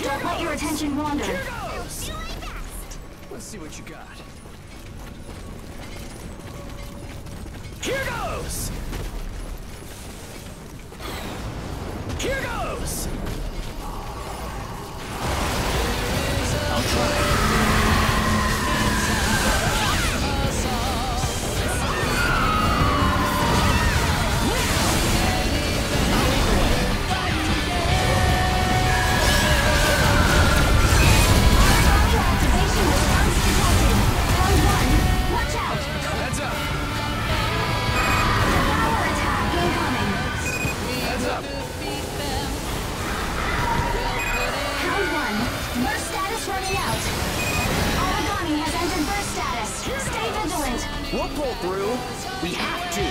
Don't let your attention wander. Here goes! Let's see what you got. Here goes! Here goes! I'll try. We'll pull through. We have to.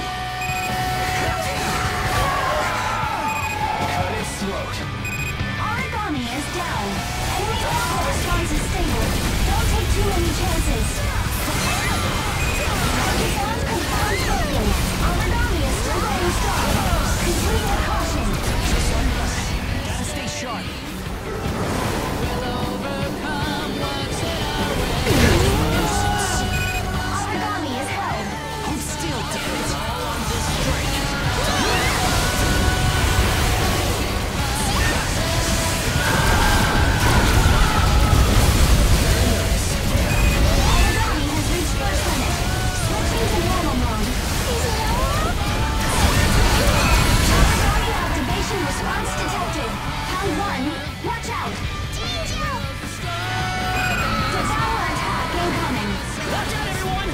Cut its throat. Origami is down. Enemy orbital response is stable. Don't take too many chances. Pakistan confirmed broken. Origami is still going strong. Complete with caution. Just like that. Gotta stay sharp. We'll overcome what's in our way. Origami is held. Hold still, damn it. All on this strike. Origami has reached burst limit. Switching to normal mode. Origami activation response detected. Round 1. Watch out. Devour attack incoming. Watch out, everyone!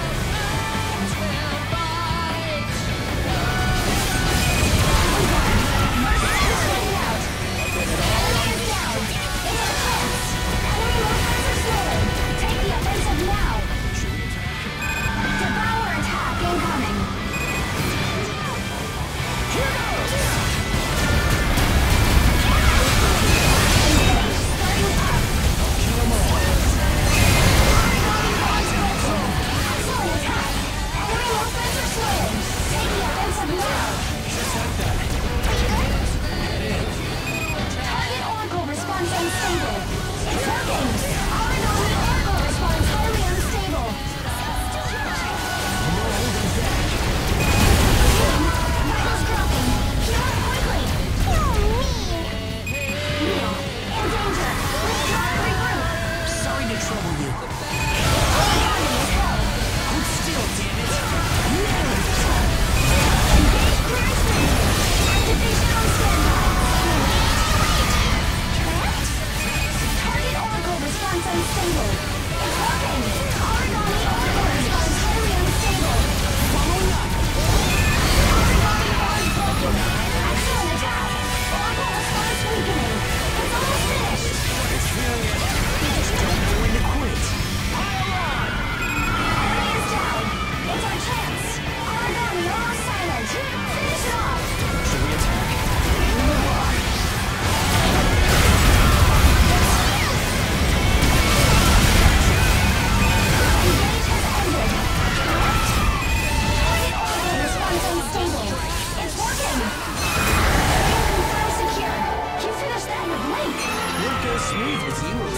Target Oracle response unstable. It's working! Origami Oracle response highly unstable. Vitals dropping. Heal up quickly. Neil, in danger. Try to regroup. Sorry to trouble you. Origami is held. Hold still, damn it. Engage clearance phase. Activation on standby. Target Oracle response unstable. It's working! Origami Oracle response highly unstable. Following up. Origami Orb broken. Excellent attack. Oracle response weakening. It's almost finished. It's feeling it. We just don't know when to quit. Pile on! Enemy is down. It's our chance. Origami almost silent. Finish it off. Should we attack? Engage has ended. Correct? Target Oracle response unstable. It's working. Confirm secure. You finished that with Link. Won't go smooth with you